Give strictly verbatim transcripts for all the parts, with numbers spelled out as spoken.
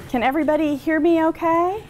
Can everybody hear me okay?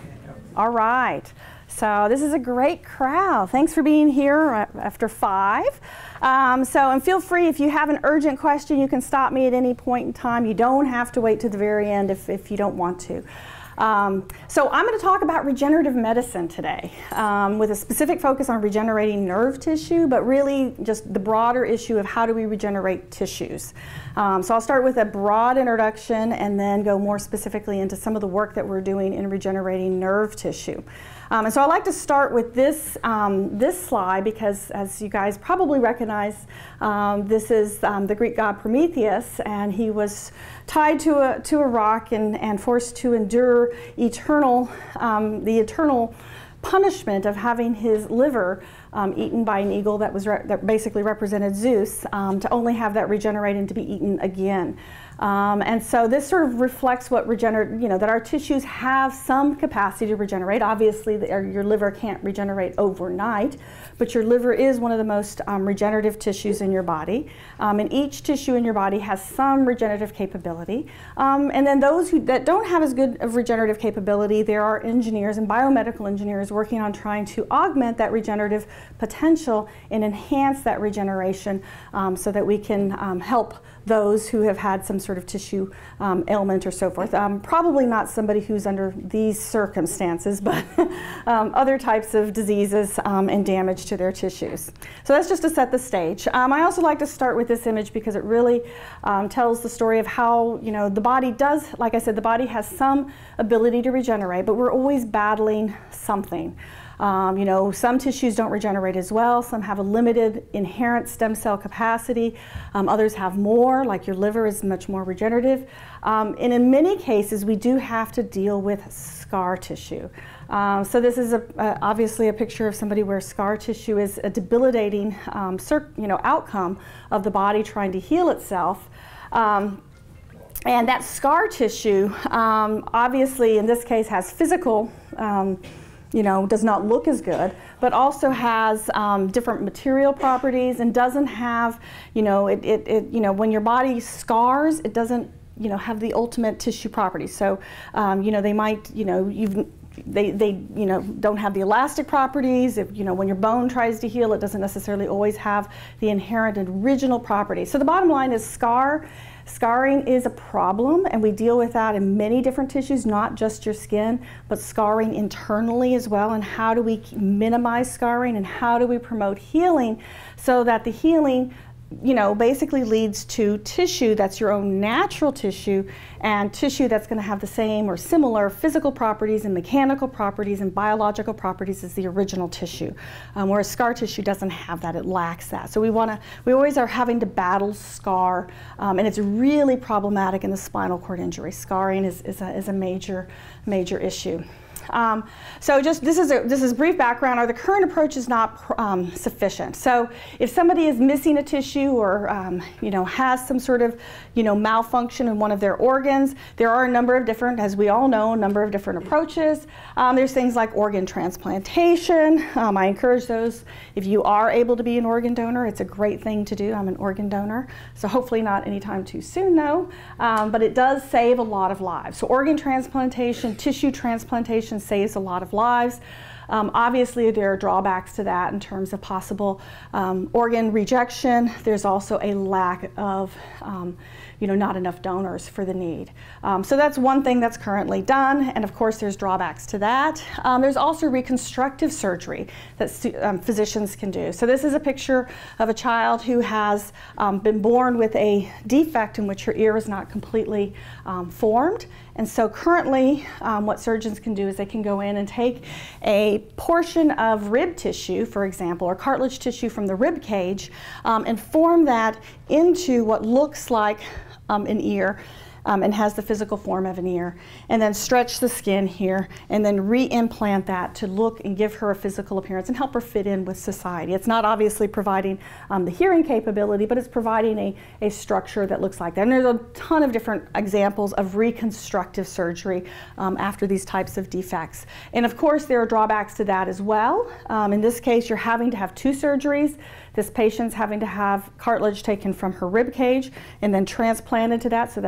All right. So this is a great crowd. Thanks for being here after five. Um, so, and feel free, if you have an urgent question, you can stop me at any point in time. You don't have to wait to the very end if, if you don't want to. Um, so I'm going to talk about regenerative medicine today, um, with a specific focus on regenerating nerve tissue, but really just the broader issue of how do we regenerate tissues. Um, so I'll start with a broad introduction and then go more specifically into some of the work that we're doing in regenerating nerve tissue. Um, and so I'd like to start with this, um, this slide because, as you guys probably recognize, um, this is um, the Greek god Prometheus, and he was tied to a, to a rock and, and forced to endure eternal, um, the eternal punishment of having his liver um, eaten by an eagle that, was re that basically represented Zeus, um, to only have that regenerate and to be eaten again. Um, and so this sort of reflects what regenerate, you know, that our tissues have some capacity to regenerate. Obviously, the, your liver can't regenerate overnight, but your liver is one of the most um, regenerative tissues in your body. Um, and each tissue in your body has some regenerative capability. Um, and then those who that don't have as good of regenerative capability, there are engineers and biomedical engineers working on trying to augment that regenerative potential and enhance that regeneration, um, so that we can um, help those who have had some sort of tissue um, ailment or so forth. Um, probably not somebody who's under these circumstances, but um, other types of diseases um, and damage to their tissues. So that's just to set the stage. Um, I also like to start with this image because it really um, tells the story of how, you know, the body does, like I said, the body has some ability to regenerate, but we're always battling something. Um, you know, some tissues don't regenerate as well. Some have a limited inherent stem cell capacity. Um, others have more, like your liver is much more regenerative. Um, and in many cases, we do have to deal with scar tissue. Um, so this is a, uh, obviously a picture of somebody where scar tissue is a debilitating um, you know, outcome of the body trying to heal itself. Um, and that scar tissue, um, obviously in this case, has physical um, you know, does not look as good, but also has um, different material properties and doesn't have, you know, it, it, it, you know, when your body scars, it doesn't, you know, have the ultimate tissue properties. So, um, you know, they might, you know, you've, they, they, you know, don't have the elastic properties. If, you know, when your bone tries to heal, it doesn't necessarily always have the inherent and original properties. So the bottom line is scar. Scarring is a problem, and we deal with that in many different tissues, not just your skin, but scarring internally as well. And how do we minimize scarring, and how do we promote healing so that the healing, you know, basically leads to tissue that's your own natural tissue, and tissue that's going to have the same or similar physical properties and mechanical properties and biological properties as the original tissue. Um, whereas scar tissue doesn't have that, it lacks that. So we want to, we always are having to battle scar, um, and it's really problematic in the spinal cord injury. Scarring is, is, a, is a major, major issue. Um, so just this is a this is brief background. Or the current approach is not um, sufficient. So if somebody is missing a tissue or um, you know, has some sort of, you know, malfunction in one of their organs, there are a number of different, as we all know, a number of different approaches. Um, there's things like organ transplantation. Um, I encourage those, if you are able to be an organ donor, it's a great thing to do. I'm an organ donor, so hopefully not anytime too soon though, um, but it does save a lot of lives. So organ transplantation, tissue transplantation saves a lot of lives. Um, obviously, there are drawbacks to that in terms of possible um, organ rejection. There's also a lack of, um, you know, not enough donors for the need. Um, so that's one thing that's currently done, and of course there's drawbacks to that. Um, there's also reconstructive surgery that um, physicians can do. So this is a picture of a child who has um, been born with a defect in which her ear is not completely um, formed. And so currently, um, what surgeons can do is they can go in and take a portion of rib tissue, for example, or cartilage tissue from the rib cage, um, and form that into what looks like um, an ear. Um, and has the physical form of an ear, and then stretch the skin here, and then re-implant that to look and give her a physical appearance and help her fit in with society. It's not obviously providing um, the hearing capability, but it's providing a, a structure that looks like that. And there's a ton of different examples of reconstructive surgery um, after these types of defects. And of course, there are drawbacks to that as well. Um, in this case, you're having to have two surgeries. This patient's having to have cartilage taken from her rib cage and then transplanted to that, so that's another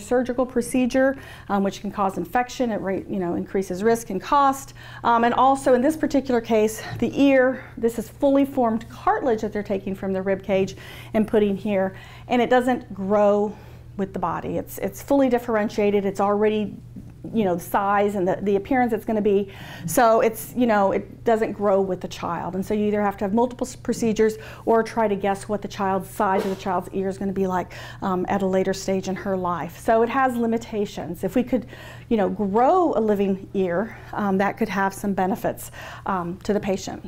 surgical procedure, um, which can cause infection. It you know, increases risk and cost. Um, and also in this particular case, the ear, this is fully formed cartilage that they're taking from the rib cage and putting here, and it doesn't grow with the body. It's, it's fully differentiated. It's already, you know, the size and the, the appearance it's going to be. So it's, you know, it doesn't grow with the child. And so you either have to have multiple procedures or try to guess what the child's size of the child's ear is going to be like um, at a later stage in her life. So it has limitations. If we could, you know, grow a living ear, um, that could have some benefits um, to the patient.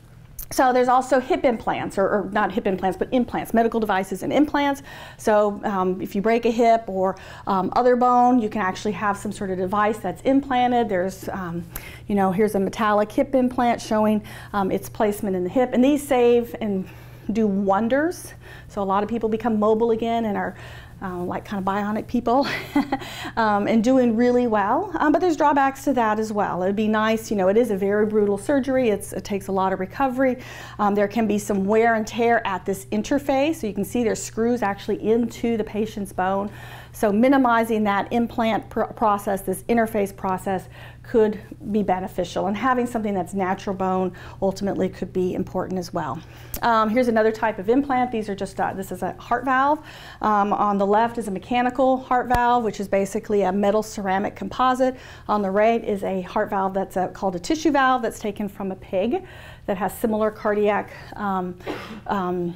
So there's also hip implants, or, or not hip implants, but implants, medical devices and implants. So um, if you break a hip or um, other bone, you can actually have some sort of device that's implanted. There's, um, you know, here's a metallic hip implant showing um, its placement in the hip. And these save and do wonders. So a lot of people become mobile again and are Uh, like kind of bionic people, um, and doing really well. Um, but there's drawbacks to that as well. It'd be nice, you know, it is a very brutal surgery. It's, it takes a lot of recovery. Um, there can be some wear and tear at this interface. So you can see there's screws actually into the patient's bone. So minimizing that implant pr process, this interface process, could be beneficial. And having something that's natural bone ultimately could be important as well. Um, here's another type of implant. These are just, uh, this is a heart valve. Um, on the left is a mechanical heart valve, which is basically a metal ceramic composite. On the right is a heart valve that's a, called a tissue valve that's taken from a pig that has similar cardiac um, um,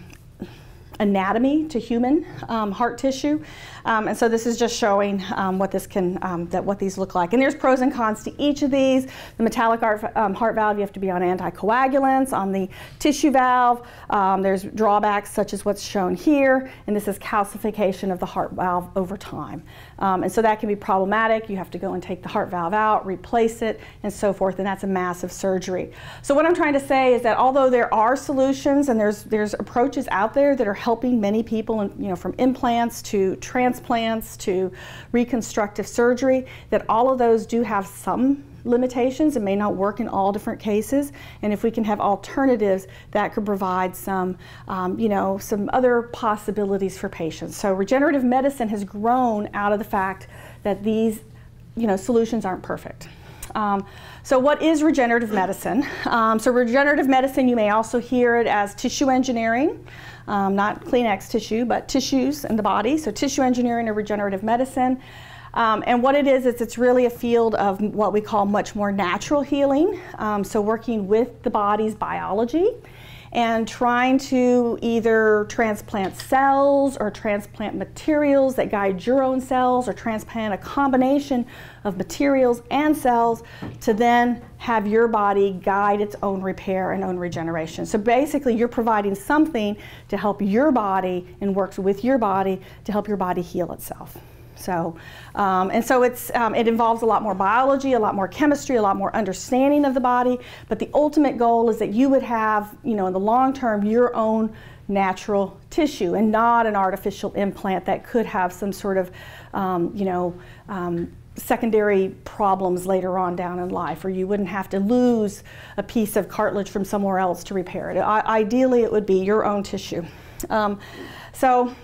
anatomy to human um, heart tissue. Um, and so this is just showing um, what this can, um, that what these look like. And there's pros and cons to each of these. The metallic heart, um, heart valve, you have to be on anticoagulants. On the tissue valve, um, there's drawbacks such as what's shown here, and this is calcification of the heart valve over time. Um, and so that can be problematic. You have to go and take the heart valve out, replace it, and so forth, and that's a massive surgery. So what I'm trying to say is that although there are solutions and there's, there's approaches out there that are helping many people, and, you know, from implants to transplants to reconstructive surgery, that all of those do have some limitations and may not work in all different cases. And if we can have alternatives, that could provide some, um, you know, some other possibilities for patients. So regenerative medicine has grown out of the fact that these, you know, solutions aren't perfect. Um, so what is regenerative medicine? Um, so regenerative medicine, you may also hear it as tissue engineering. Um, not Kleenex tissue, but tissues in the body. So tissue engineering or regenerative medicine. Um, and what it is, is it's really a field of what we call much more natural healing. Um, so working with the body's biology and trying to either transplant cells or transplant materials that guide your own cells, or transplant a combination of materials and cells to then have your body guide its own repair and own regeneration. So basically you're providing something to help your body and works with your body to help your body heal itself. So, um, and so it's, um, it involves a lot more biology, a lot more chemistry, a lot more understanding of the body, but the ultimate goal is that you would have, you know, in the long term, your own natural tissue and not an artificial implant that could have some sort of, um, you know, um, secondary problems later on down in life, or you wouldn't have to lose a piece of cartilage from somewhere else to repair it. I, ideally, it would be your own tissue. Um, so,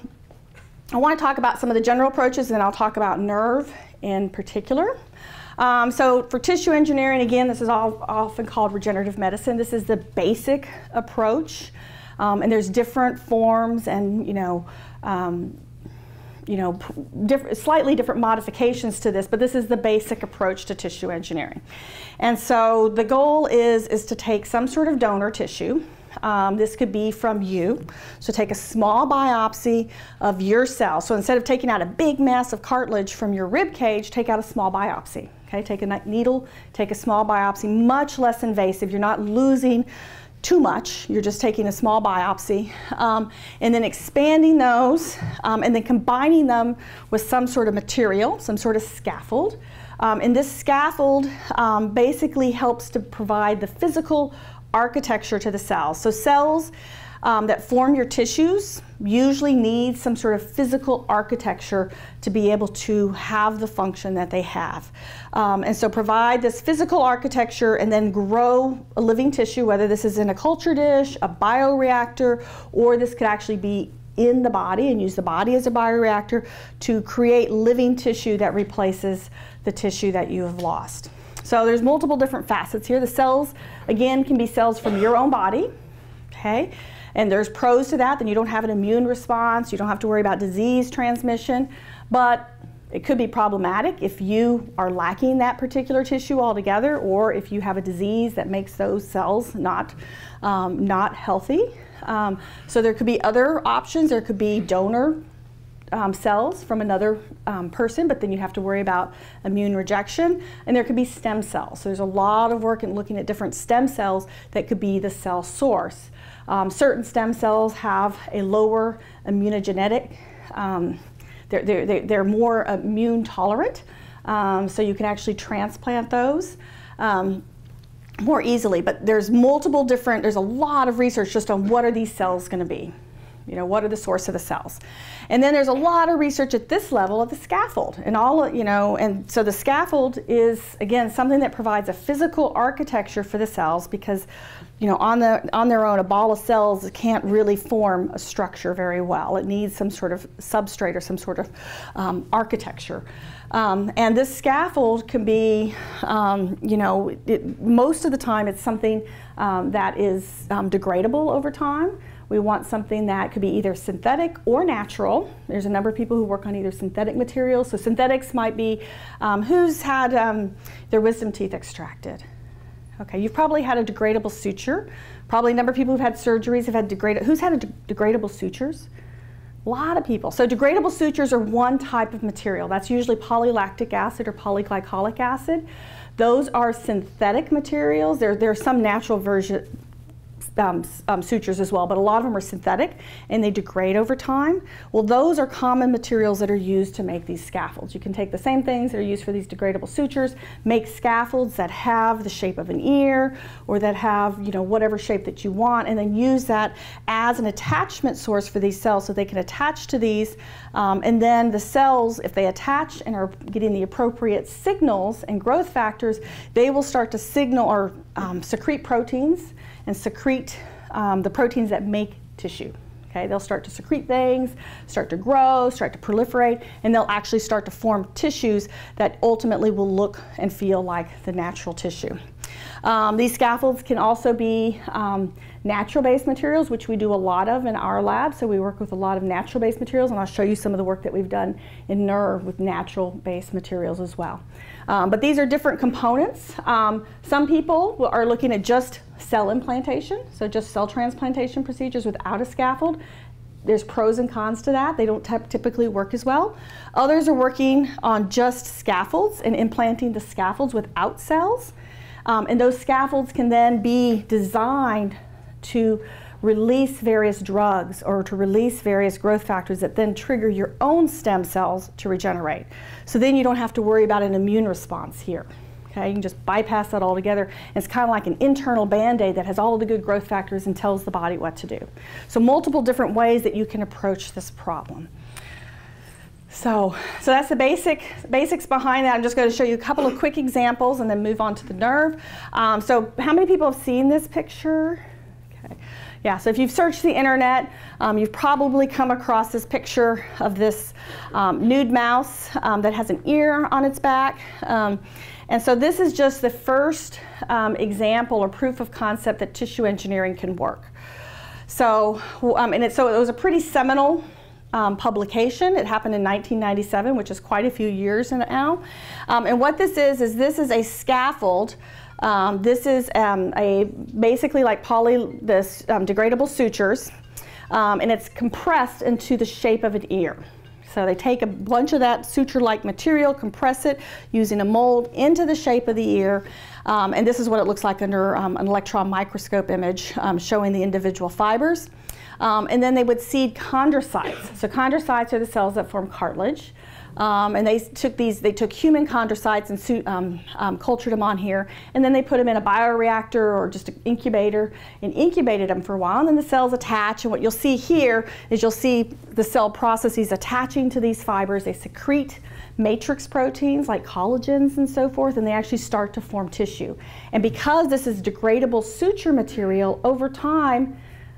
I want to talk about some of the general approaches, and then I'll talk about nerve in particular. Um, so for tissue engineering, again, this is all often called regenerative medicine. This is the basic approach, um, and there's different forms and, you know, um, you know, diff slightly different modifications to this, but this is the basic approach to tissue engineering. And so the goal is, is to take some sort of donor tissue. Um, this could be from you. So take a small biopsy of your cell. So instead of taking out a big mass of cartilage from your rib cage, take out a small biopsy. Okay, take a needle, take a small biopsy, much less invasive. You're not losing too much. You're just taking a small biopsy, um, and then expanding those, um, and then combining them with some sort of material, some sort of scaffold. Um, and this scaffold um, basically helps to provide the physical architecture to the cells. So cells um, that form your tissues usually need some sort of physical architecture to be able to have the function that they have. Um, and so provide this physical architecture and then grow a living tissue, whether this is in a culture dish, a bioreactor, or this could actually be in the body and use the body as a bioreactor to create living tissue that replaces the tissue that you have lost. So there's multiple different facets here. The cells, again, can be cells from your own body, okay? And there's pros to that. Then you don't have an immune response. You don't have to worry about disease transmission. But it could be problematic if you are lacking that particular tissue altogether, or if you have a disease that makes those cells not, um, not healthy. Um, so there could be other options. There could be donor um, cells from another um, person, but then you have to worry about immune rejection. And there could be stem cells. So there's a lot of work in looking at different stem cells that could be the cell source. Um, certain stem cells have a lower immunogenetic, um, they're, they're, they're more immune tolerant, um, so you can actually transplant those um, more easily. But there's multiple different, there's a lot of research just on what are these cells going to be. You know, what are the source of the cells? And then there's a lot of research at this level of the scaffold. And all, you know, and so the scaffold is, again, something that provides a physical architecture for the cells because, you know, on, the, on their own, a ball of cells can't really form a structure very well. It needs some sort of substrate or some sort of um, architecture. Um, and this scaffold can be, um, you know, it, most of the time it's something um, that is um, degradable over time. We want something that could be either synthetic or natural. There's a number of people who work on either synthetic materials. So synthetics might be, um, who's had um, their wisdom teeth extracted? Okay, you've probably had a degradable suture. Probably a number of people who've had surgeries have had degradable, who's had a de degradable sutures? A lot of people. So degradable sutures are one type of material. That's usually polylactic acid or polyglycolic acid. Those are synthetic materials. There, there are some natural version, Um, um, sutures as well, but a lot of them are synthetic and they degrade over time. Well, those are common materials that are used to make these scaffolds. You can take the same things that are used for these degradable sutures, make scaffolds that have the shape of an ear or that have, you know, whatever shape that you want, and then use that as an attachment source for these cells so they can attach to these. Um, and then the cells, if they attach and are getting the appropriate signals and growth factors, they will start to signal or um, secrete proteins and secrete um, the proteins that make tissue. Okay, they'll start to secrete things, start to grow, start to proliferate, and they'll actually start to form tissues that ultimately will look and feel like the natural tissue. Um, these scaffolds can also be um, natural-based materials, which we do a lot of in our lab. So we work with a lot of natural-based materials, and I'll show you some of the work that we've done in nerve with natural-based materials as well. Um, but these are different components. Um, some people are looking at just cell implantation, so just cell transplantation procedures without a scaffold. There's pros and cons to that. They don't typically work as well. Others are working on just scaffolds and implanting the scaffolds without cells. Um, and those scaffolds can then be designed to release various drugs or to release various growth factors that then trigger your own stem cells to regenerate. So then you don't have to worry about an immune response here. Okay, you can just bypass that altogether. And it's kind of like an internal Band-Aid that has all of the good growth factors and tells the body what to do. So multiple different ways that you can approach this problem. So, so that's the basic, basics behind that. I'm just going to show you a couple of quick examples and then move on to the nerve. Um, so how many people have seen this picture? Okay. Yeah, so if you've searched the internet, um, you've probably come across this picture of this um, nude mouse um, that has an ear on its back. Um, and so this is just the first um, example or proof of concept that tissue engineering can work. So, um, and it, so it was a pretty seminal Um, publication. It happened in nineteen ninety-seven, which is quite a few years now. Um, and what this is, is this is a scaffold. Um, this is um, a basically like poly, this um, degradable sutures, um, and it's compressed into the shape of an ear. So they take a bunch of that suture-like material, compress it using a mold into the shape of the ear, um, and this is what it looks like under um, an electron microscope image um, showing the individual fibers. Um, and then they would seed chondrocytes. So chondrocytes are the cells that form cartilage. Um, and they took these, they took human chondrocytes and um, um, cultured them on here, and then they put them in a bioreactor or just an incubator and incubated them for a while, and then the cells attach, and what you'll see here is you'll see the cell processes attaching to these fibers. They secrete matrix proteins like collagens and so forth, and they actually start to form tissue. And because this is degradable suture material, over time,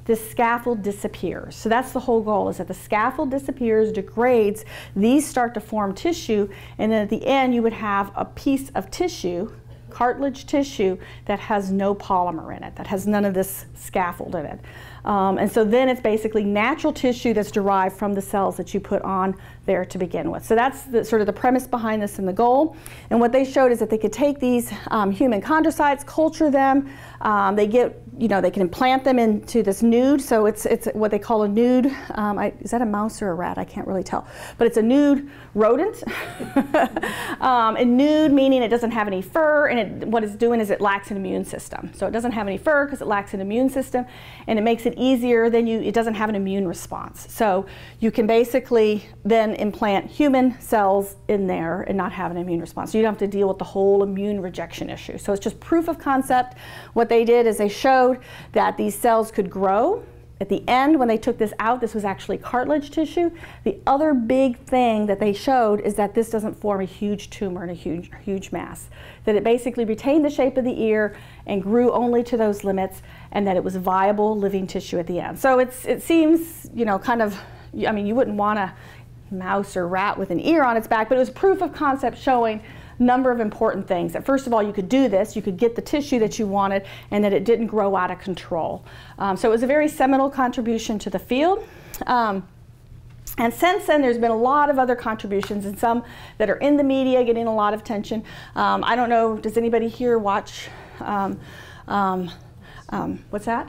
this scaffold disappears. So that's the whole goal, is that the scaffold disappears, degrades, these start to form tissue, and then at the end you would have a piece of tissue, cartilage tissue, that has no polymer in it, that has none of this scaffold in it. Um, and so then it's basically natural tissue that's derived from the cells that you put on there to begin with. So that's the, sort of the premise behind this and the goal. And what they showed is that they could take these um, human chondrocytes, culture them, um, they get, you know, they can implant them into this nude. So it's, it's what they call a nude, um, I, is that a mouse or a rat? I can't really tell. But it's a nude rodent. um, and nude meaning it doesn't have any fur, and it, what it's doing is it lacks an immune system. So it doesn't have any fur because it lacks an immune system, and it makes it easier, then you, it doesn't have an immune response. So you can basically then implant human cells in there and not have an immune response. So you don't have to deal with the whole immune rejection issue. So it's just proof of concept. What they did is they showed that these cells could grow. At the end, when they took this out, this was actually cartilage tissue. The other big thing that they showed is that this doesn't form a huge tumor and a huge, huge mass. That it basically retained the shape of the ear and grew only to those limits, and that it was viable living tissue at the end. So it's, it seems, you know, kind of, I mean, you wouldn't want a mouse or rat with an ear on its back, but it was proof of concept showing number of important things. That first of all, you could do this, you could get the tissue that you wanted, and that it didn't grow out of control. Um, so it was a very seminal contribution to the field. Um, and since then, there's been a lot of other contributions, and some that are in the media getting a lot of attention. Um, I don't know, does anybody here watch, um, um, um, what's that?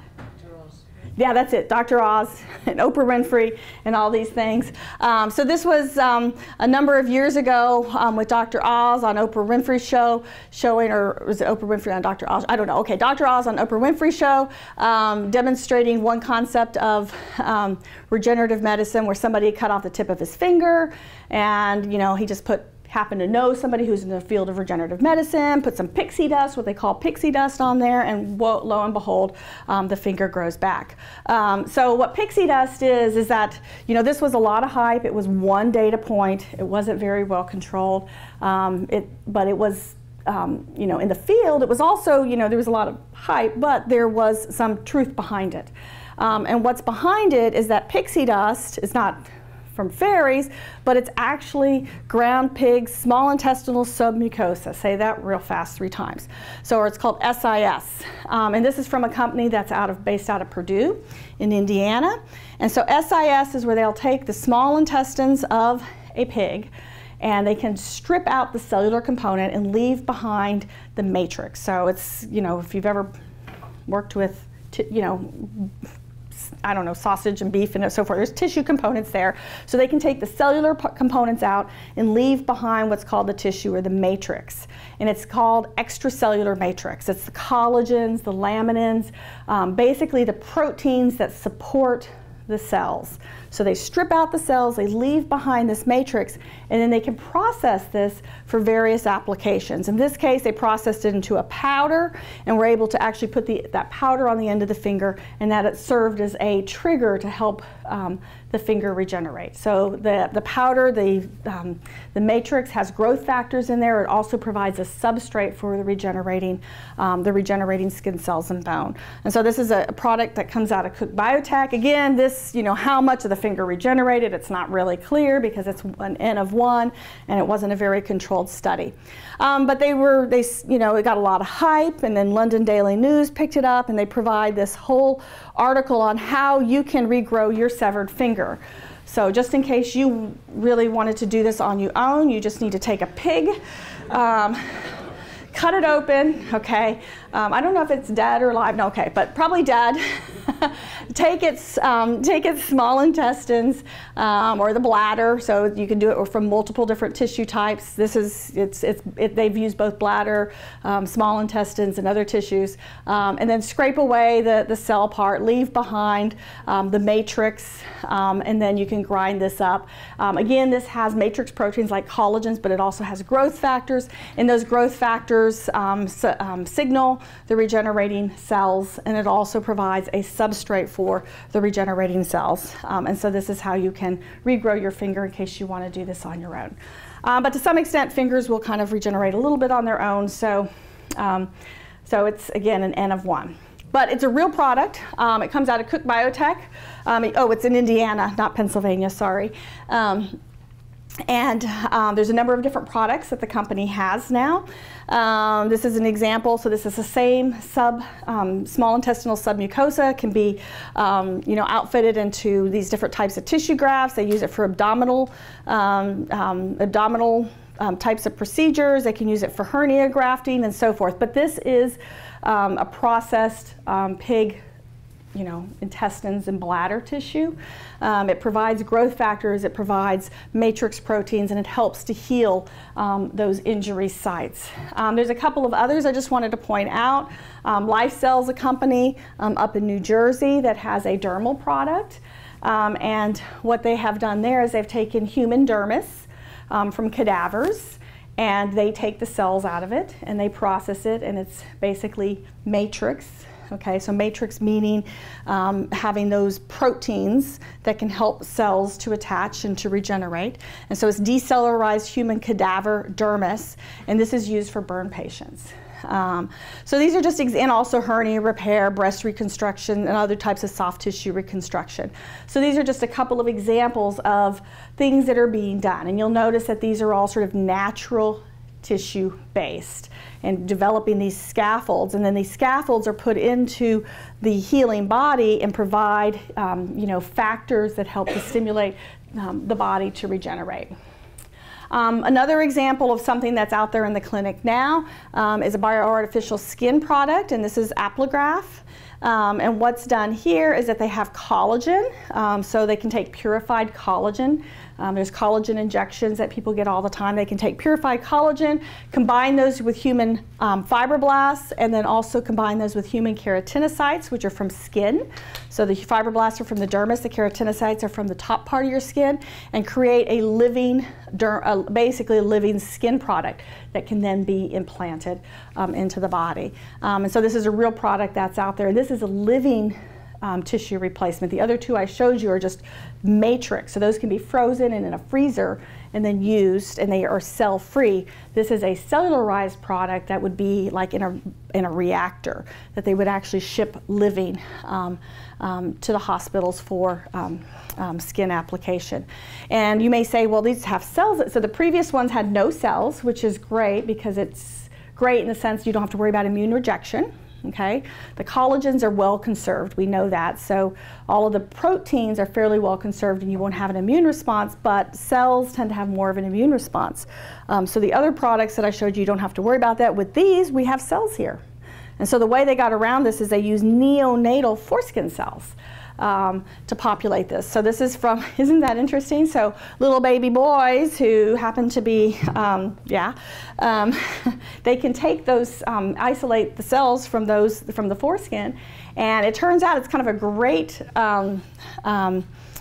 Yeah, that's it, Doctor Oz and Oprah Winfrey and all these things. Um, so this was um, a number of years ago um, with Doctor Oz on Oprah Winfrey's show, showing, or was it Oprah Winfrey on Doctor Oz? I don't know. Okay, Doctor Oz on Oprah Winfrey's show, um, demonstrating one concept of um, regenerative medicine where somebody cut off the tip of his finger, and you know, he just put happen to know somebody who's in the field of regenerative medicine, put some pixie dust, what they call pixie dust, on there, and lo, lo and behold, um, the finger grows back. Um, so what pixie dust is, is that, you know, this was a lot of hype. It was one data point. It wasn't very well controlled, um, it, but it was, um, you know, in the field, it was also, you know, there was a lot of hype, but there was some truth behind it. Um, and what's behind it is that pixie dust is not from fairies, but it's actually ground pig small intestinal submucosa. Say that real fast three times. So it's called S I S. Um, and this is from a company that's out of, based out of Purdue in Indiana. And so S I S is where they'll take the small intestines of a pig, and they can strip out the cellular component and leave behind the matrix. So it's, you know, if you've ever worked with, t you know, I don't know, sausage and beef and so forth. There's tissue components there. So they can take the cellular components out and leave behind what's called the tissue, or the matrix. And it's called extracellular matrix. It's the collagens, the laminins, um, basically the proteins that support the cells. So they strip out the cells, they leave behind this matrix, and then they can process this for various applications. In this case, they processed it into a powder, and were able to actually put the, that powder on the end of the finger, and that it served as a trigger to help um, the finger regenerate. So the, the powder, the, um, the matrix has growth factors in there. It also provides a substrate for the regenerating, um, the regenerating skin cells and bone. And so this is a, a product that comes out of Cook Biotech. Again, this, you know, how much of the finger regenerated, it's not really clear because it's an N of one, and it wasn't a very controlled study. Um, but they were, they, you know, it got a lot of hype, and then London Daily News picked it up, and they provide this whole article on how you can regrow your severed finger. So just in case you really wanted to do this on your own, you just need to take a pig, um, cut it open, okay? Um, I don't know if it's dead or alive, no, okay, but probably dead. take its um, take its small intestines um, or the bladder, so you can do it from multiple different tissue types. This is it's it's it, they've used both bladder, um, small intestines, and other tissues, um, and then scrape away the the cell part, leave behind um, the matrix, um, and then you can grind this up. Um, again, this has matrix proteins like collagens, but it also has growth factors, and those growth factors um, so, um, signal the regenerating cells, and it also provides a substrate for the regenerating cells. Um, and so this is how you can regrow your finger in case you want to do this on your own. Um, but to some extent, fingers will kind of regenerate a little bit on their own. So, um, so it's, again, an N of one. But it's a real product. Um, it comes out of Cook Biotech. Um, oh, it's in Indiana, not Pennsylvania, sorry. Um, and um, there's a number of different products that the company has now. Um, this is an example. So this is the same sub, um, small intestinal submucosa. Can be, um, you know, outfitted into these different types of tissue grafts. They use it for abdominal, um, um, abdominal um, types of procedures. They can use it for hernia grafting and so forth. But this is um, a processed um, pig, you know, intestines and bladder tissue. Um, it provides growth factors, it provides matrix proteins, and it helps to heal um, those injury sites. Um, there's a couple of others I just wanted to point out. Um, LifeCell's a company um, up in New Jersey that has a dermal product. Um, and what they have done there is they've taken human dermis um, from cadavers, and they take the cells out of it and they process it, and it's basically matrix. Okay, so matrix meaning um, having those proteins that can help cells to attach and to regenerate. And so it's decellularized human cadaver dermis, and this is used for burn patients. Um, so these are just, ex and also hernia repair, breast reconstruction, and other types of soft tissue reconstruction. So these are just a couple of examples of things that are being done. And you'll notice that these are all sort of natural tissue based, and developing these scaffolds, and then these scaffolds are put into the healing body and provide um, you know, factors that help to stimulate um, the body to regenerate. Um, another example of something that's out there in the clinic now um, is a bioartificial skin product, and this is Aplograph. Um, and what's done here is that they have collagen, um, so they can take purified collagen. Um, there's collagen injections that people get all the time. They can take purified collagen, combine those with human um, fibroblasts, and then also combine those with human keratinocytes, which are from skin. So the fibroblasts are from the dermis, the keratinocytes are from the top part of your skin, and create a living, uh, basically a living skin product that can then be implanted um, into the body. Um, and so this is a real product that's out there. This is a living Um, tissue replacement. The other two I showed you are just matrix, so those can be frozen and in a freezer and then used, and they are cell free. This is a cellularized product that would be like in a in a reactor that they would actually ship living um, um, to the hospitals for um, um, skin application. And you may say, well, these have cells. So the previous ones had no cells, which is great because it's great in the sense you don't have to worry about immune rejection. Okay, the collagens are well conserved, we know that, so all of the proteins are fairly well conserved and you won't have an immune response, but cells tend to have more of an immune response. Um, so the other products that I showed you, you don't have to worry about that. With these, we have cells here. And so the way they got around this is they use neonatal foreskin cells um, to populate this. So this is from, isn't that interesting? So little baby boys who happen to be, um, yeah, um, they can take those, um, isolate the cells from those, from the foreskin, and it turns out it's kind of a great um, um,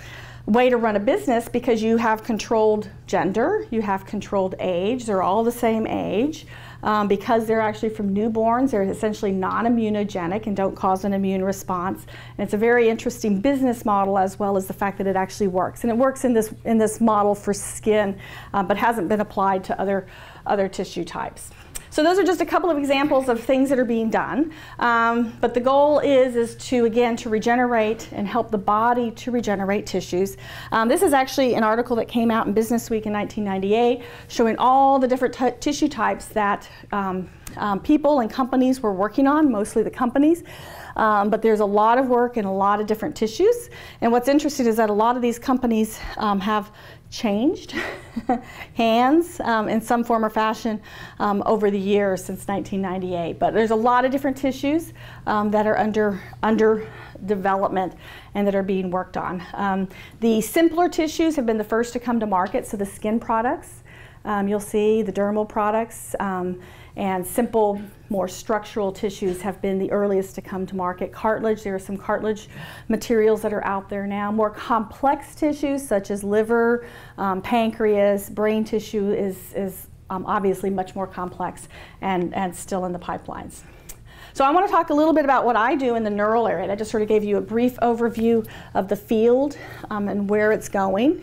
way to run a business because you have controlled gender, you have controlled age, they're all the same age. Um, because they're actually from newborns, they're essentially non-immunogenic and don't cause an immune response. And it's a very interesting business model, as well as the fact that it actually works. And it works in this, in this model for skin, uh, but hasn't been applied to other, other tissue types. So those are just a couple of examples of things that are being done. Um, but the goal is, is to, again, to regenerate and help the body to regenerate tissues. Um, this is actually an article that came out in Business Week in nineteen ninety-eight, showing all the different t tissue types that um, um, people and companies were working on, mostly the companies. Um, but there's a lot of work in a lot of different tissues. And what's interesting is that a lot of these companies um, have changed hands um, in some form or fashion um, over the years since nineteen ninety-eight. But there's a lot of different tissues um, that are under, under development and that are being worked on. Um, the simpler tissues have been the first to come to market, so the skin products. Um, you'll see the dermal products um, and simple, more structural tissues have been the earliest to come to market. Cartilage, there are some cartilage materials that are out there now. More complex tissues such as liver, um, pancreas, brain tissue is, is um, obviously much more complex and, and still in the pipelines. So I want to talk a little bit about what I do in the neural area. I just sort of gave you a brief overview of the field um, and where it's going.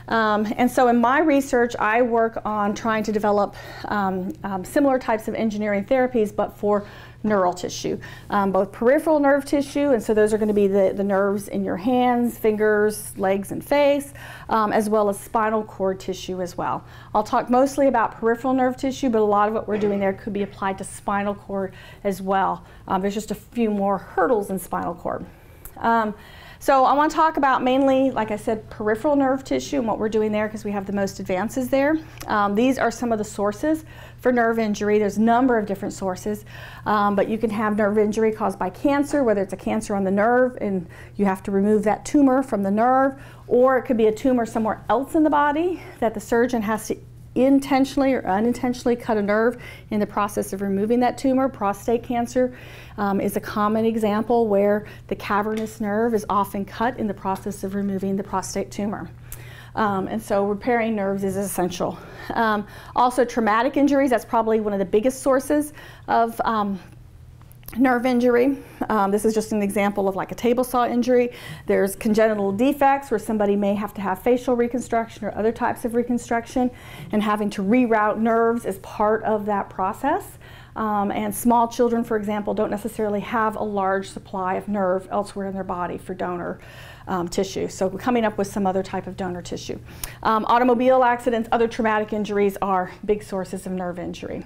Um, and so in my research, I work on trying to develop um, um, similar types of engineering therapies, but for neural tissue, um, both peripheral nerve tissue, and so those are going to be the, the nerves in your hands, fingers, legs, and face, um, as well as spinal cord tissue as well. I'll talk mostly about peripheral nerve tissue, but a lot of what we're doing there could be applied to spinal cord as well. Um, there's just a few more hurdles in spinal cord. Um, So I want to talk about mainly, like I said, peripheral nerve tissue and what we're doing there because we have the most advances there. Um, these are some of the sources for nerve injury. There's a number of different sources, um, but you can have nerve injury caused by cancer, whether it's a cancer on the nerve and you have to remove that tumor from the nerve, or it could be a tumor somewhere else in the body that the surgeon has to intentionally or unintentionally cut a nerve in the process of removing that tumor. Prostate cancer um, is a common example where the cavernous nerve is often cut in the process of removing the prostate tumor. Um, and so repairing nerves is essential. Um, also traumatic injuries, that's probably one of the biggest sources of um, nerve injury. Um, this is just an example of like a table saw injury. There's congenital defects where somebody may have to have facial reconstruction or other types of reconstruction, and having to reroute nerves is part of that process. Um, and small children, for example, don't necessarily have a large supply of nerve elsewhere in their body for donor um, tissue. So we're coming up with some other type of donor tissue. Um, automobile accidents, other traumatic injuries are big sources of nerve injury.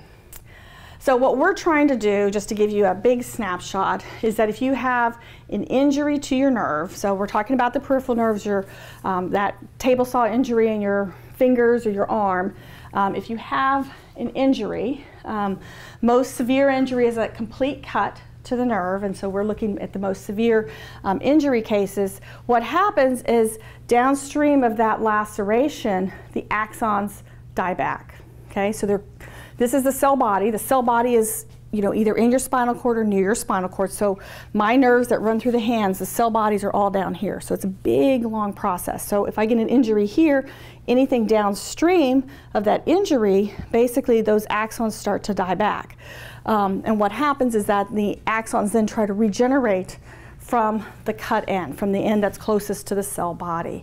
So what we're trying to do, just to give you a big snapshot, is that if you have an injury to your nerve, so we're talking about the peripheral nerves, your, um, that table saw injury in your fingers or your arm, um, if you have an injury, um, most severe injury is a complete cut to the nerve, and so we're looking at the most severe um, injury cases. What happens is downstream of that laceration, the axons die back. Okay, so they're This is the cell body. The cell body is, you know, either in your spinal cord or near your spinal cord. So my nerves that run through the hands, the cell bodies are all down here. So it's a big, long process. So if I get an injury here, anything downstream of that injury, basically those axons start to die back. Um, and what happens is that the axons then try to regenerate from the cut end, from the end that's closest to the cell body.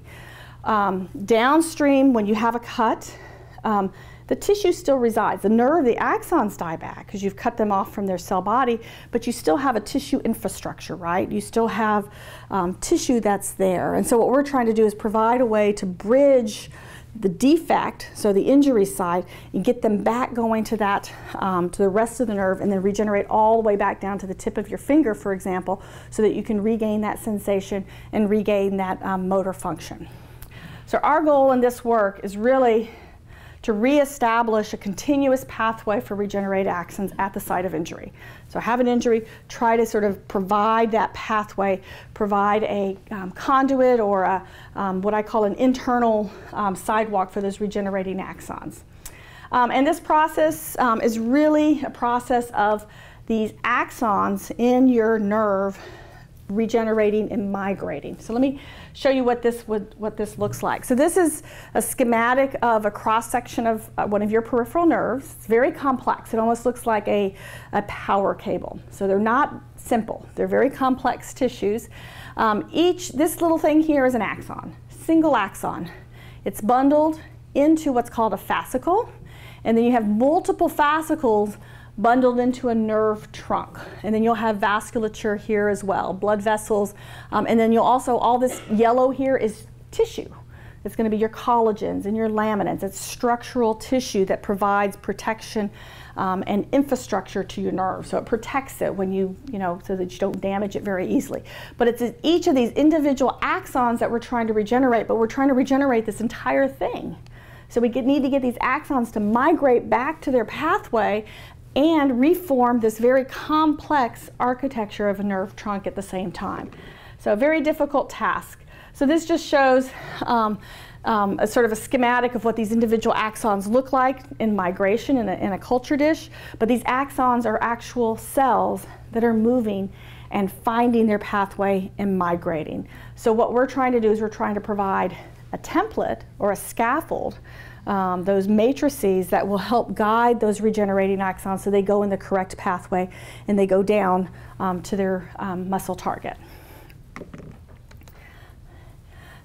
Um, downstream, when you have a cut, um, the tissue still resides. The nerve, the axons die back because you've cut them off from their cell body, but you still have a tissue infrastructure, right? You still have um, tissue that's there. And so what we're trying to do is provide a way to bridge the defect, so the injury side, and get them back going to that, um, to the rest of the nerve, and then regenerate all the way back down to the tip of your finger, for example, so that you can regain that sensation and regain that um, motor function. So our goal in this work is really to reestablish a continuous pathway for regenerated axons at the site of injury. So have an injury, try to sort of provide that pathway, provide a um, conduit or a, um, what I call an internal um, sidewalk for those regenerating axons. Um, and this process um, is really a process of these axons in your nerve regenerating and migrating. So let me show you what this would what this looks like. So this is a schematic of a cross section of uh, one of your peripheral nerves. It's very complex. It almost looks like a, a power cable. So they're not simple. They're very complex tissues. Um, each this little thing here is an axon, single axon. It's bundled into what's called a fascicle, and then you have multiple fascicles bundled into a nerve trunk, and then you'll have vasculature here as well, blood vessels, um, and then you'll also, all this yellow here is tissue. It's going to be your collagens and your laminates. It's structural tissue that provides protection um, and infrastructure to your nerve, so it protects it when you, you know, so that you don't damage it very easily. But it's each of these individual axons that we're trying to regenerate, but we're trying to regenerate this entire thing. So we get, need to get these axons to migrate back to their pathway and reform this very complex architecture of a nerve trunk at the same time. So a very difficult task. So this just shows um, um, a sort of a schematic of what these individual axons look like in migration in a, in a culture dish, but these axons are actual cells that are moving and finding their pathway and migrating. So what we're trying to do is we're trying to provide a template or a scaffold, Um, those matrices that will help guide those regenerating axons so they go in the correct pathway and they go down um, to their um, muscle target.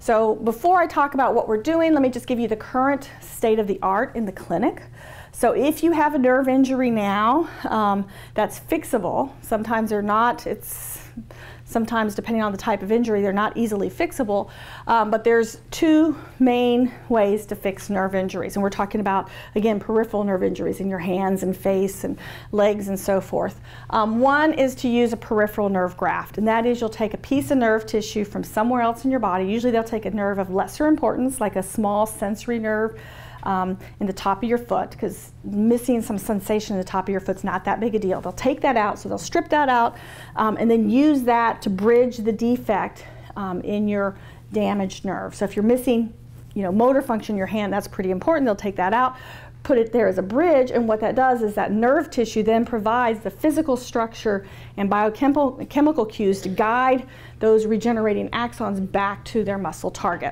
So before I talk about what we're doing, let me just give you the current state of the art in the clinic. So if you have a nerve injury now um, that's fixable, sometimes they're not, it's sometimes depending on the type of injury, they're not easily fixable, um, but there's two main ways to fix nerve injuries. And we're talking about, again, peripheral nerve injuries in your hands and face and legs and so forth. Um, one is to use a peripheral nerve graft, and that is you'll take a piece of nerve tissue from somewhere else in your body. Usually they'll take a nerve of lesser importance, like a small sensory nerve, Um, in the top of your foot, because missing some sensation in the top of your foot's not that big a deal. They'll take that out, so they'll strip that out, um, and then use that to bridge the defect um, in your damaged nerve. So if you're missing, you know, motor function in your hand, that's pretty important. They'll take that out, put it there as a bridge, and what that does is that nerve tissue then provides the physical structure and biochemical chemical cues to guide those regenerating axons back to their muscle target.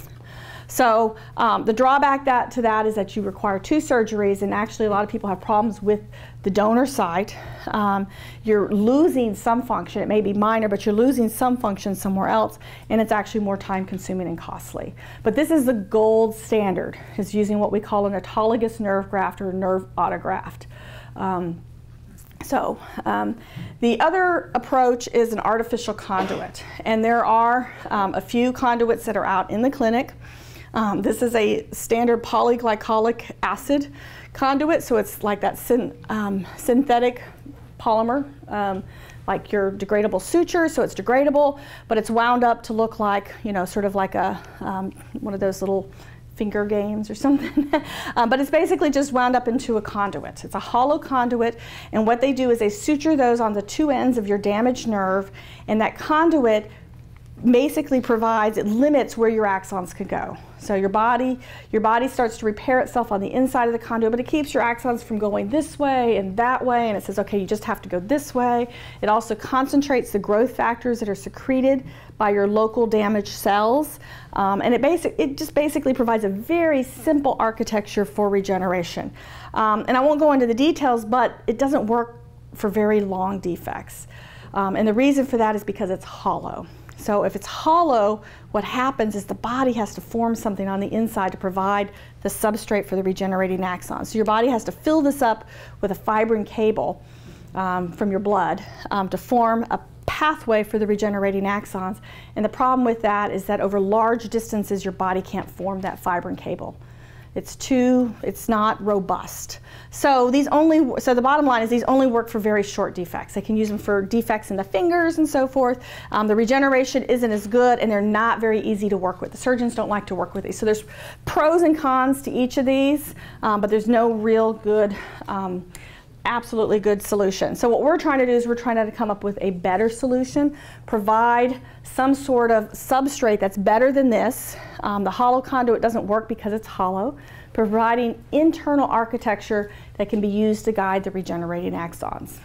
So um, the drawback that, to that is that you require two surgeries, and actually a lot of people have problems with the donor site. Um, you're losing some function. It may be minor, but you're losing some function somewhere else, and it's actually more time consuming and costly. But this is the gold standard, is using what we call an autologous nerve graft or a nerve autograft. Um, So um, the other approach is an artificial conduit, and there are um, a few conduits that are out in the clinic. Um, this is a standard polyglycolic acid conduit, so it's like that syn um, synthetic polymer, um, like your degradable suture, so it's degradable, but it's wound up to look like, you know, sort of like a um, one of those little finger games or something. um, but it's basically just wound up into a conduit. It's a hollow conduit, and what they do is they suture those on the two ends of your damaged nerve, and that conduit basically provides, it limits where your axons can go. So your body, your body starts to repair itself on the inside of the conduit, but it keeps your axons from going this way and that way, and it says, okay, you just have to go this way. It also concentrates the growth factors that are secreted by your local damaged cells, um, and it, basic, it just basically provides a very simple architecture for regeneration. Um, and I won't go into the details, but it doesn't work for very long defects. Um, and the reason for that is because it's hollow. So if it's hollow, what happens is the body has to form something on the inside to provide the substrate for the regenerating axons. So your body has to fill this up with a fibrin cable um, from your blood um, to form a pathway for the regenerating axons. And the problem with that is that over large distances, your body can't form that fibrin cable. It's too, it's not robust. So these only, so the bottom line is these only work for very short defects. They can use them for defects in the fingers and so forth. Um, the regeneration isn't as good, and they're not very easy to work with. The surgeons don't like to work with these. So there's pros and cons to each of these, um, but there's no real good, um, absolutely good solution. So what we're trying to do is we're trying to come up with a better solution, provide some sort of substrate that's better than this. Um, the hollow conduit doesn't work because it's hollow, providing internal architecture that can be used to guide the regenerating axons.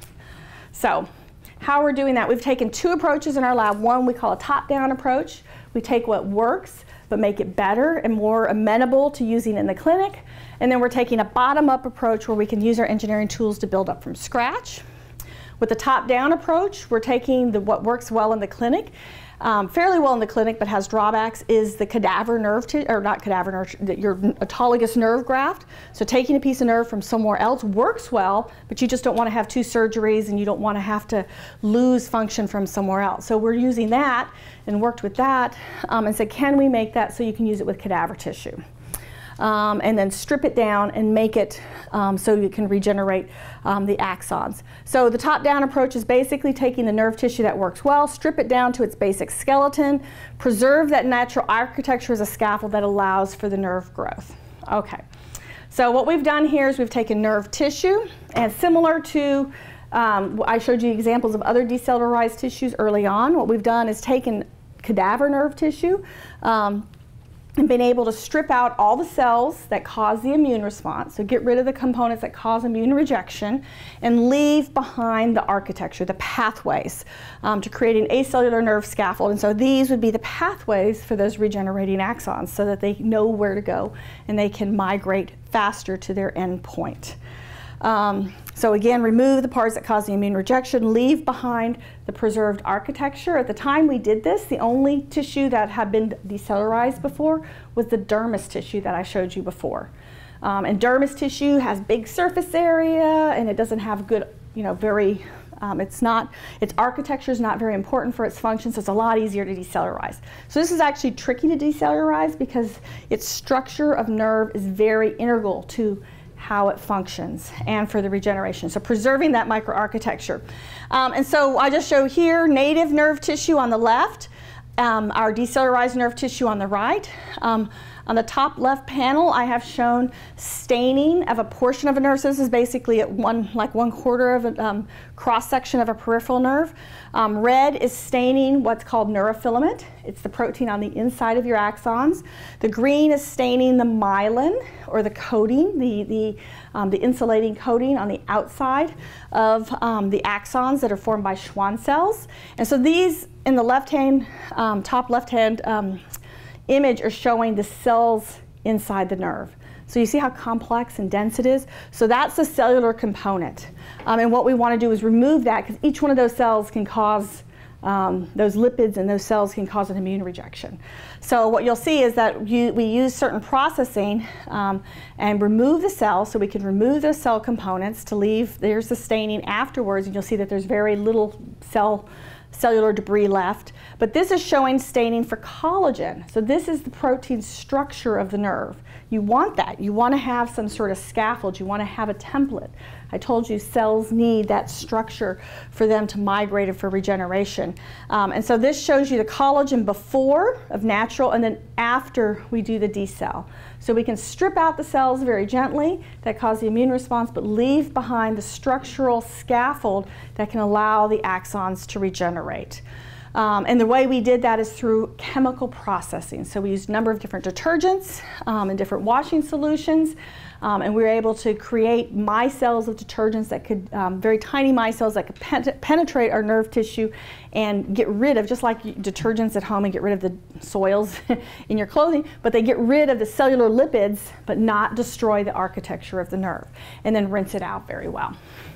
So how we're doing that, we've taken two approaches in our lab. One we call a top-down approach. We take what works but make it better and more amenable to using in the clinic. And then we're taking a bottom-up approach where we can use our engineering tools to build up from scratch. With the top-down approach, we're taking the, what works well in the clinic, um, fairly well in the clinic but has drawbacks, is the cadaver nerve, or not cadaver nerve, your autologous nerve graft. So taking a piece of nerve from somewhere else works well, but you just don't want to have two surgeries and you don't want to have to lose function from somewhere else. So we're using that and worked with that um, and said, can we make that so you can use it with cadaver tissue? Um, and then strip it down and make it um, so you can regenerate um, the axons. So the top-down approach is basically taking the nerve tissue that works well, strip it down to its basic skeleton, preserve that natural architecture as a scaffold that allows for the nerve growth. Okay, so what we've done here is we've taken nerve tissue, and similar to um, I showed you examples of other decellularized tissues early on, what we've done is taken cadaver nerve tissue um, and been able to strip out all the cells that cause the immune response, so get rid of the components that cause immune rejection, and leave behind the architecture, the pathways, um, to create an acellular nerve scaffold. And so these would be the pathways for those regenerating axons so that they know where to go and they can migrate faster to their end point. Um, so again, remove the parts that cause the immune rejection, leave behind the preserved architecture. At the time we did this, the only tissue that had been decellularized before was the dermis tissue that I showed you before. Um, and dermis tissue has big surface area, and it doesn't have good, you know, very, um, it's not, its architecture is not very important for its function, so it's a lot easier to decellularize. So this is actually tricky to decellularize because its structure of nerve is very integral to how it functions and for the regeneration. So preserving that microarchitecture. Um, and so I just show here native nerve tissue on the left, um, our decellularized nerve tissue on the right. Um, on the top left panel, I have shown staining of a portion of a nerve. So this is basically at one, like one quarter of a um, cross section of a peripheral nerve. Um, red is staining what's called neurofilament. It's the protein on the inside of your axons. The green is staining the myelin, or the coating, the, the, um, the insulating coating on the outside of um, the axons that are formed by Schwann cells. And so these, in the left hand, um, top left hand um, image, are showing the cells inside the nerve. So you see how complex and dense it is? So that's the cellular component. Um, and what we want to do is remove that, because each one of those cells can cause, um, those lipids and those cells can cause an immune rejection. So what you'll see is that you, we use certain processing um, and remove the cells, so we can remove those cell components to leave, there's the staining afterwards, and you'll see that there's very little cell cellular debris left. But this is showing staining for collagen. So this is the protein structure of the nerve. You want that. You want to have some sort of scaffold. You want to have a template. I told you cells need that structure for them to migrate and for regeneration. Um, and so this shows you the collagen before of natural and then after we do the decell. So we can strip out the cells very gently that cause the immune response, but leave behind the structural scaffold that can allow the axons to regenerate. Um, and the way we did that is through chemical processing. So we used a number of different detergents um, and different washing solutions. Um, and we were able to create micelles of detergents that could, um, very tiny micelles that could pen penetrate our nerve tissue and get rid of, just like detergents at home and get rid of the soils in your clothing, but they get rid of the cellular lipids but not destroy the architecture of the nerve, and then rinse it out very well.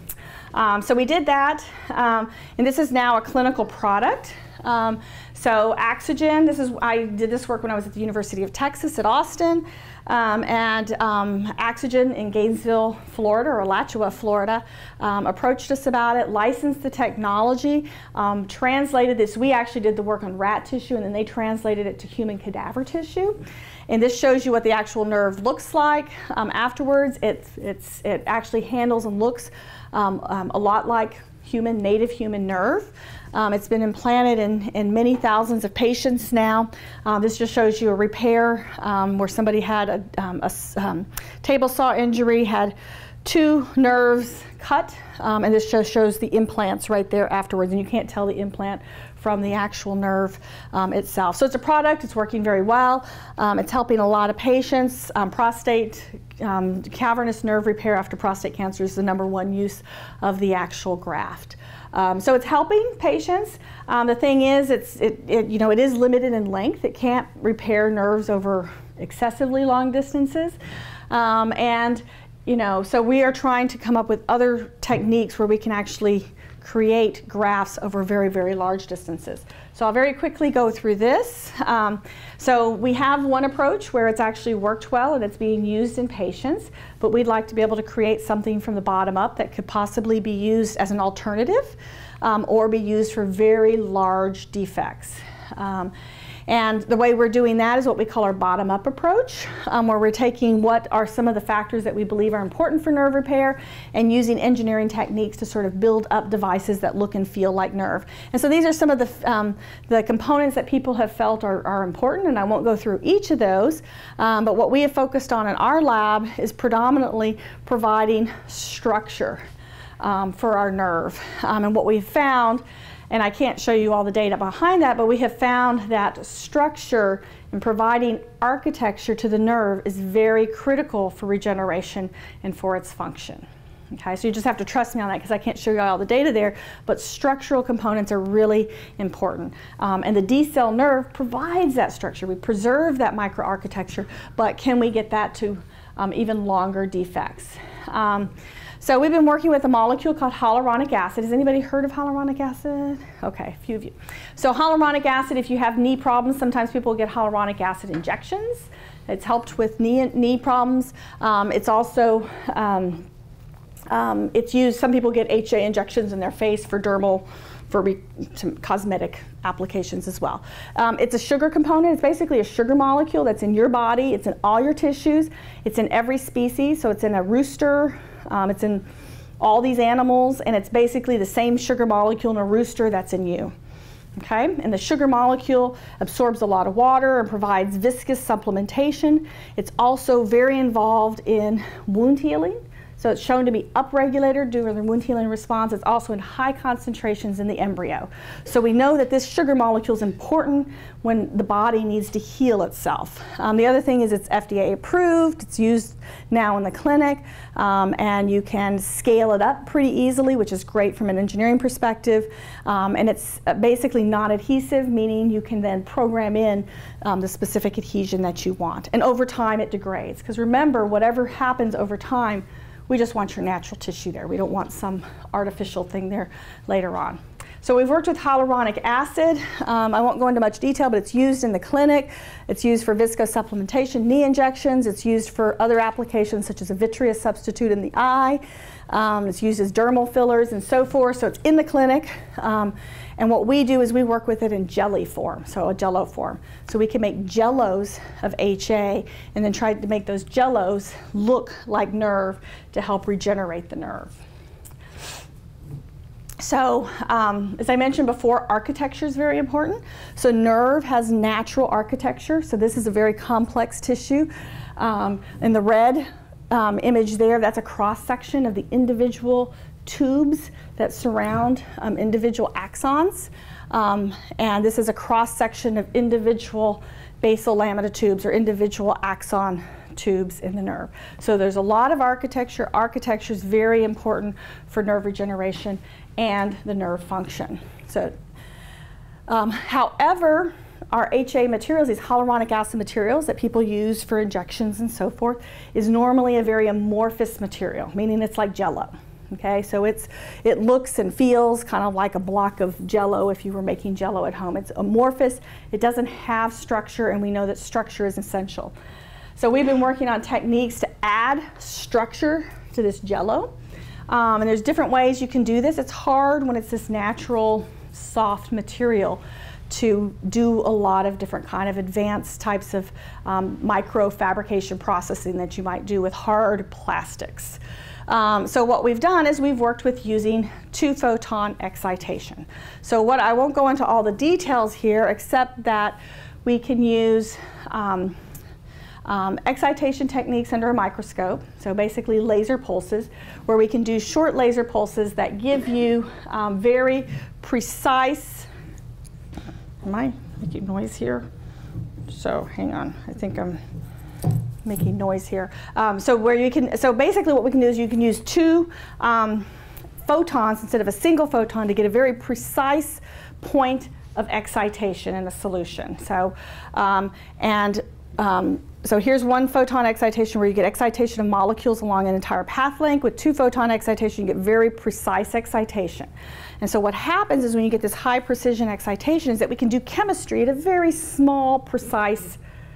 Um, so we did that, um, and this is now a clinical product. Um, so Oxygen, this is, I did this work when I was at the University of Texas at Austin, um, and um, Oxygen in Gainesville, Florida, or Alachua, Florida, um, approached us about it, licensed the technology, um, translated this. We actually did the work on rat tissue, and then they translated it to human cadaver tissue. And this shows you what the actual nerve looks like. Um, afterwards, it, it's, it actually handles and looks um, um, a lot like human, native human nerve. Um, it's been implanted in, in many thousands of patients now. Uh, this just shows you a repair um, where somebody had a, um, a um, table saw injury, had two nerves cut, um, and this just shows the implants right there afterwards, and you can't tell the implant from the actual nerve um, itself. So it's a product, it's working very well. Um, it's helping a lot of patients. Um, prostate, um, cavernous nerve repair after prostate cancer is the number one use of the actual graft. Um, so it's helping patients. Um, the thing is, it's, it, it, you know, it is limited in length. It can't repair nerves over excessively long distances. Um, and, you know, so we are trying to come up with other techniques where we can actually create grafts over very, very large distances. So I'll very quickly go through this. Um, so we have one approach where it's actually worked well and it's being used in patients, but we'd like to be able to create something from the bottom up that could possibly be used as an alternative um, or be used for very large defects. Um, And the way we're doing that is what we call our bottom-up approach, um, where we're taking what are some of the factors that we believe are important for nerve repair and using engineering techniques to sort of build up devices that look and feel like nerve. And so these are some of the, um, the components that people have felt are, are important, and I won't go through each of those, um, but what we have focused on in our lab is predominantly providing structure um, for our nerve. Um, and what we've found, and I can't show you all the data behind that, but we have found that structure and providing architecture to the nerve is very critical for regeneration and for its function. Okay, so you just have to trust me on that because I can't show you all the data there, but structural components are really important. Um, and the decell nerve provides that structure. We preserve that microarchitecture, but can we get that to um, even longer defects? Um, So we've been working with a molecule called hyaluronic acid. Has anybody heard of hyaluronic acid? Okay, a few of you. So hyaluronic acid, if you have knee problems, sometimes people get hyaluronic acid injections. It's helped with knee, knee problems. Um, it's also, um, um, it's used, some people get H A injections in their face for dermal, for re some cosmetic applications as well. Um, it's a sugar component. It's basically a sugar molecule that's in your body. It's in all your tissues. It's in every species. So it's in a rooster. Um, it's in all these animals. And it's basically the same sugar molecule in a rooster that's in you. Okay? And the sugar molecule absorbs a lot of water and provides viscous supplementation. It's also very involved in wound healing. So it's shown to be upregulated due to the wound healing response. It's also in high concentrations in the embryo. So we know that this sugar molecule is important when the body needs to heal itself. Um, the other thing is it's F D A approved. It's used now in the clinic, um, and you can scale it up pretty easily, which is great from an engineering perspective. Um, and it's basically non-adhesive, meaning you can then program in um, the specific adhesion that you want. And over time it degrades. Because remember, whatever happens over time, we just want your natural tissue there. We don't want some artificial thing there later on. So we've worked with hyaluronic acid. Um, I won't go into much detail, but it's used in the clinic. It's used for viscosupplementation, knee injections. It's used for other applications such as a vitreous substitute in the eye. Um, it's used as dermal fillers and so forth. So it's in the clinic. Um, and what we do is we work with it in jelly form, so a jello form. So we can make jellos of H A and then try to make those jellos look like nerve to help regenerate the nerve. So um, as I mentioned before, architecture is very important. So nerve has natural architecture. So this is a very complex tissue. Um, in the red um, image there, that's a cross-section of the individual tubes that surround um, individual axons. Um, and this is a cross-section of individual basal lamina tubes or individual axon tubes in the nerve. So there's a lot of architecture. Architecture is very important for nerve regeneration and the nerve function. So, um, however, our H A materials, these hyaluronic acid materials that people use for injections and so forth, is normally a very amorphous material, meaning it's like jello. Okay, so it's, it looks and feels kind of like a block of jello if you were making jello at home. It's amorphous, it doesn't have structure, and we know that structure is essential. So we've been working on techniques to add structure to this jello. Um, and there's different ways you can do this. It's hard when it's this natural, soft material to do a lot of different kind of advanced types of um, micro fabrication processing that you might do with hard plastics. Um, so what we've done is we've worked with using two photon excitation. So what I won't go into all the details here except that we can use um, um, excitation techniques under a microscope, so basically laser pulses, where we can do short laser pulses that give you um, very precise. Am I making noise here? So hang on, I think I'm making noise here. Um, so where you can, so basically what we can do is you can use two um, photons instead of a single photon to get a very precise point of excitation in a solution. So um, and um, so here's one photon excitation where you get excitation of molecules along an entire path length. With two photon excitation, you get very precise excitation. And so what happens is when you get this high precision excitation is that we can do chemistry at a very small, precise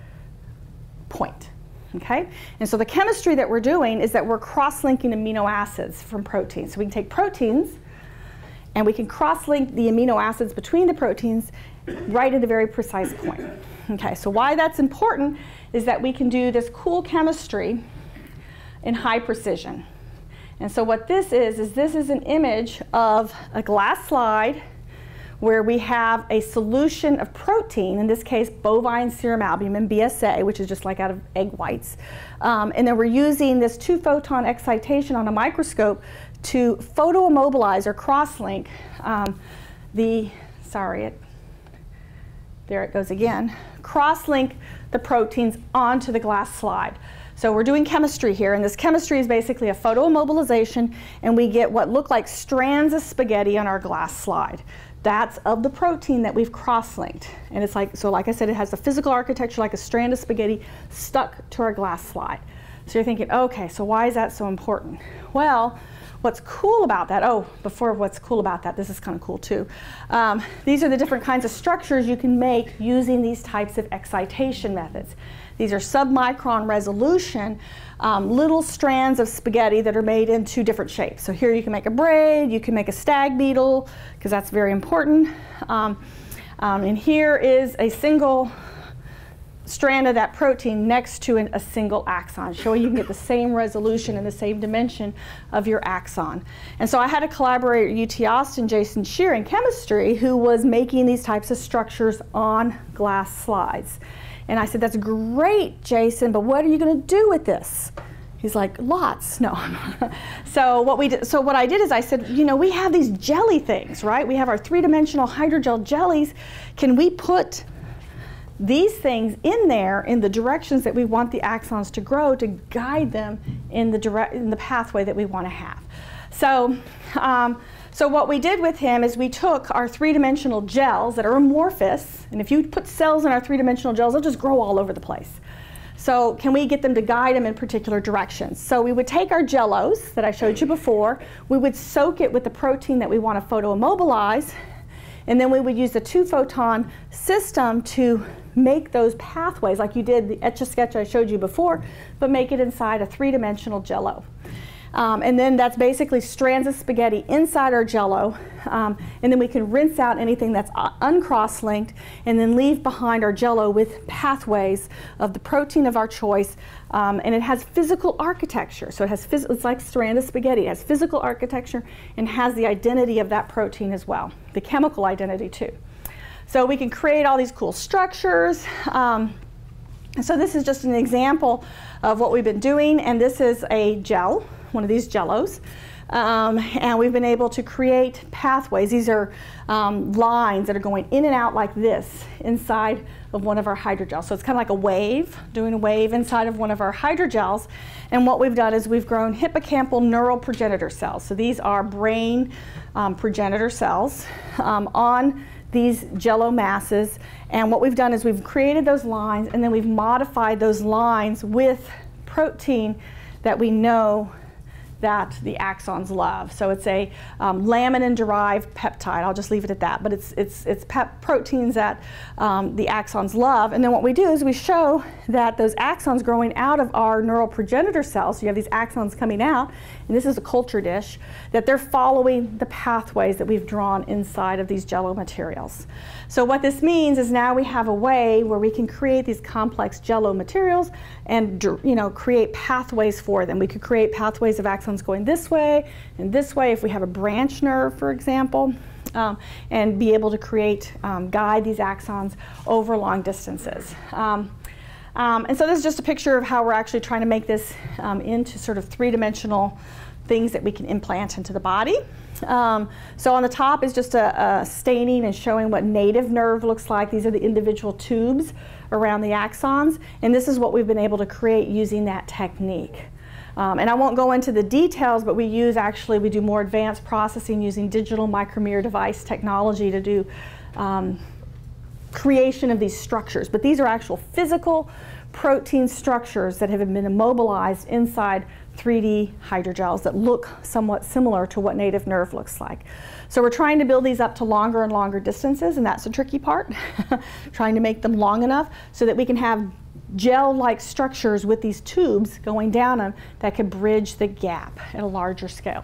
point. Okay? And so the chemistry that we're doing is that we're cross-linking amino acids from proteins. So we can take proteins and we can cross-link the amino acids between the proteins right at a very precise point. Okay, so why that's important is that we can do this cool chemistry in high precision. And so what this is, is this is an image of a glass slide where we have a solution of protein, in this case bovine serum albumin, B S A, which is just like out of egg whites. Um, and then we're using this two photon excitation on a microscope to photoimmobilize or cross-link um, the, sorry, it, there it goes again, cross-link the proteins onto the glass slide. So we're doing chemistry here, and this chemistry is basically a photoimmobilization, and we get what look like strands of spaghetti on our glass slide. That's of the protein that we've cross-linked. And it's like, so like I said, it has a physical architecture like a strand of spaghetti stuck to our glass slide. So you're thinking, okay, so why is that so important? Well, what's cool about that, oh, before what's cool about that, this is kind of cool too. Um, these are the different kinds of structures you can make using these types of excitation methods. These are submicron resolution, um, little strands of spaghetti that are made into different shapes. So here you can make a braid, you can make a stag beetle, because that's very important. Um, um, and here is a single strand of that protein next to an, a single axon, showing you can get the same resolution and the same dimension of your axon. And so I had a collaborator at U T Austin, Jason Shear, in chemistry, who was making these types of structures on glass slides. And I said, that's great, Jason, but what are you going to do with this? He's like, lots. No. so what we did, so what I did is I said, you know, we have these jelly things, right? We have our three-dimensional hydrogel jellies. Can we put these things in there in the directions that we want the axons to grow to guide them in the direct in the pathway that we want to have? So, um, so what we did with him is we took our three-dimensional gels that are amorphous, and if you put cells in our three-dimensional gels, they'll just grow all over the place. So can we get them to guide them in particular directions? So we would take our jellos that I showed you before, we would soak it with the protein that we want to photoimmobilize, and then we would use the two-photon system to make those pathways like you did the Etch-a-Sketch I showed you before, but make it inside a three-dimensional jello. Um, and then that's basically strands of spaghetti inside our jello, um, and then we can rinse out anything that's uncross-linked and then leave behind our jello with pathways of the protein of our choice, um, and it has physical architecture. So it has phys it's like strand of spaghetti. It has physical architecture and has the identity of that protein as well, the chemical identity too. So we can create all these cool structures. Um, so this is just an example of what we've been doing, and this is a gel, one of these jellos, um, and we've been able to create pathways. These are um, lines that are going in and out like this inside of one of our hydrogels. So it's kind of like a wave, doing a wave inside of one of our hydrogels. And what we've done is we've grown hippocampal neural progenitor cells. So these are brain um, progenitor cells um, on these jello masses, and what we've done is we've created those lines, and then we've modified those lines with protein that we know that the axons love. So it's a um, laminin-derived peptide. I'll just leave it at that. But it's, it's, it's pep proteins that um, the axons love. And then what we do is we show that those axons growing out of our neural progenitor cells, so you have these axons coming out, and this is a culture dish, that they're following the pathways that we've drawn inside of these jello materials. So what this means is now we have a way where we can create these complex jello materials and, you know, create pathways for them. We could create pathways of axons going this way and this way if we have a branch nerve, for example, um, and be able to create, um, guide these axons over long distances. Um, um, and so this is just a picture of how we're actually trying to make this um, into sort of three-dimensional things that we can implant into the body. Um, so on the top is just a, a staining and showing what native nerve looks like. These are the individual tubes around the axons, and this is what we've been able to create using that technique. Um, and I won't go into the details, but we use actually, we do more advanced processing using digital micromirror device technology to do um, creation of these structures. But these are actual physical protein structures that have been immobilized inside three D hydrogels that look somewhat similar to what native nerve looks like. So we're trying to build these up to longer and longer distances, and that's the tricky part, trying to make them long enough so that we can have gel-like structures with these tubes going down them that could bridge the gap at a larger scale.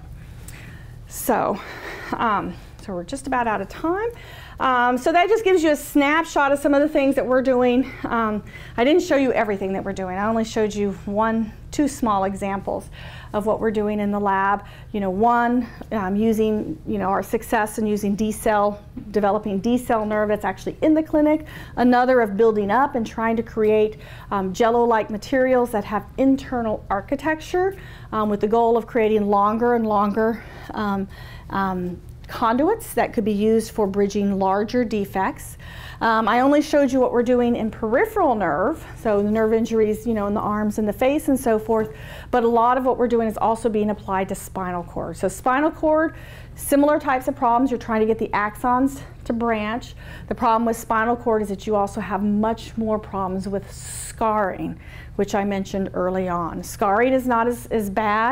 So, um, so we're just about out of time. Um, so that just gives you a snapshot of some of the things that we're doing. Um, I didn't show you everything that we're doing. I only showed you one, two small examples of what we're doing in the lab. You know, one, um, using, you know, our success in using D-cell, developing D-cell nerve that's actually in the clinic. Another of building up and trying to create um, jello-like materials that have internal architecture um, with the goal of creating longer and longer um, um, conduits that could be used for bridging larger defects. Um, I only showed you what we're doing in peripheral nerve, so the nerve injuries, you know, in the arms and the face and so forth, but a lot of what we're doing is also being applied to spinal cord. So spinal cord, similar types of problems. You're trying to get the axons to branch. The problem with spinal cord is that you also have much more problems with scarring, which I mentioned early on. Scarring is not as, as bad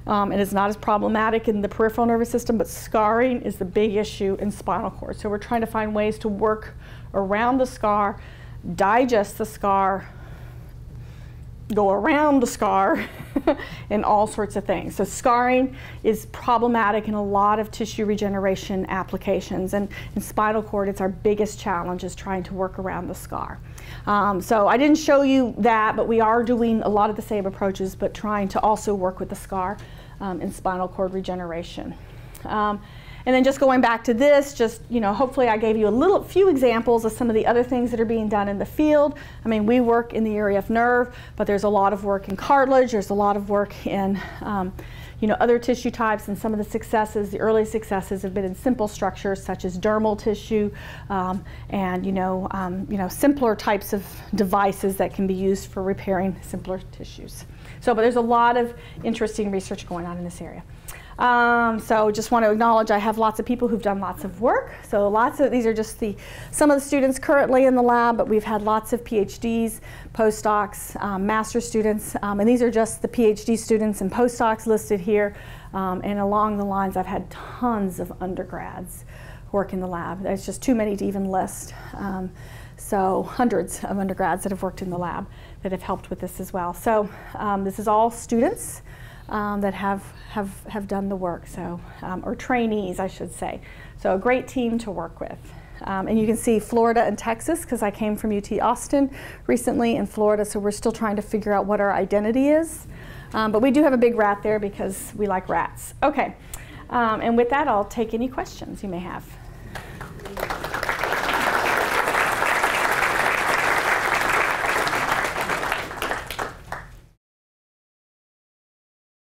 Um, and it's not as problematic in the peripheral nervous system, but scarring is the big issue in spinal cord. So we're trying to find ways to work around the scar, digest the scar, go around the scar, and all sorts of things. So scarring is problematic in a lot of tissue regeneration applications, and in spinal cord it's our biggest challenge, is trying to work around the scar. Um, so I didn't show you that, but we are doing a lot of the same approaches, but trying to also work with the scar um, in spinal cord regeneration. Um, And then just going back to this, just, you know, hopefully I gave you a little few examples of some of the other things that are being done in the field. I mean, we work in the area of nerve, but there's a lot of work in cartilage, there's a lot of work in, um, you know, other tissue types, and some of the successes, the early successes have been in simple structures such as dermal tissue, um, and, you know, um, you know, simpler types of devices that can be used for repairing simpler tissues. So, but there's a lot of interesting research going on in this area. Um, so just want to acknowledge I have lots of people who've done lots of work. So lots of, these are just the, some of the students currently in the lab, but we've had lots of PhDs, postdocs, um, master students, um, and these are just the PhD students and postdocs listed here. Um, and along the lines, I've had tons of undergrads work in the lab. There's just too many to even list. Um, so hundreds of undergrads that have worked in the lab that have helped with this as well. So um, this is all students Um, that have, have, have done the work, so, um, or trainees, I should say. So a great team to work with. Um, and you can see Florida and Texas, because I came from U T Austin recently in Florida, so we're still trying to figure out what our identity is. Um, but we do have a big rat there because we like rats. Okay, um, and with that, I'll take any questions you may have.